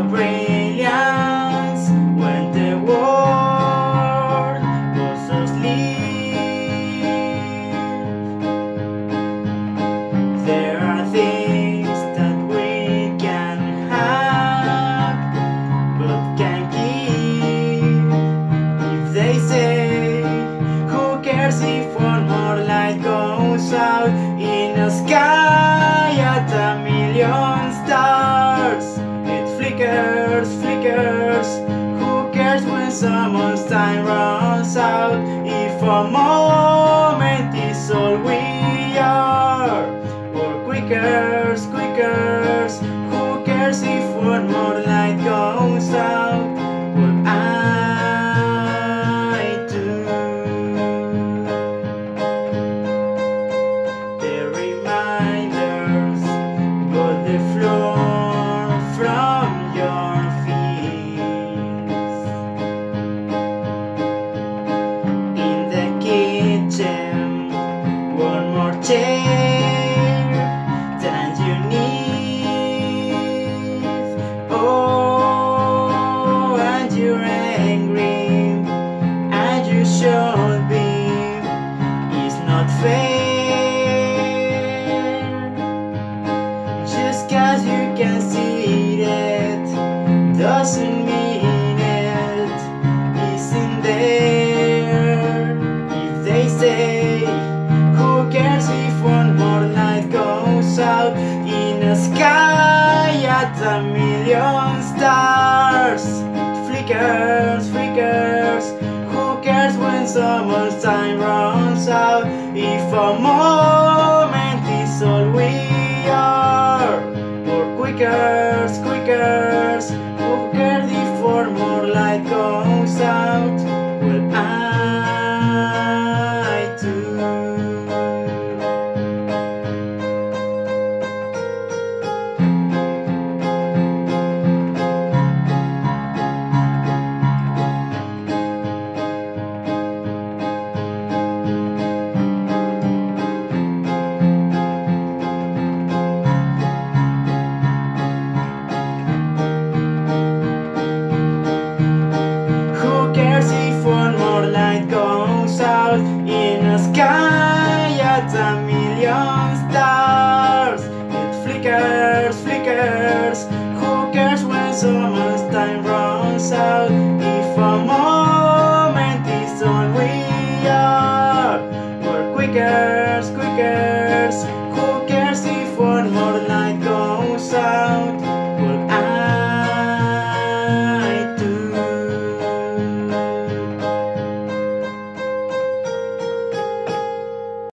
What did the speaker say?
brilliance when the world was asleep. There are things that we can have but can't keep. If they say, who cares if one more light goes out in a sky at a million stars? It flickers, flickers. Who cares when someone's time runs out? If a moment is all we are, or quickers, quickers. Who cares if one more light goes out? Well, I do. The reminders got the floor from your feet. In the kitchen, one more chair than you need. Oh, and you're angry, and you should be. It's not fair. Just 'cause you can see it doesn't mean it isn't there. If they say, who cares if one more light goes out in a sky at a million stars? It flickers, flickers. Who cares when someone's time runs out? If a moment is all we are, or quickers, quickers. Who cares if one more light goes out? Well, I do. Who cares if one more light goes out in a sky at a million stars? It flickers, flickers. Who cares when someone's time runs out? If a moment is all we are, we're quickers, quickers. Who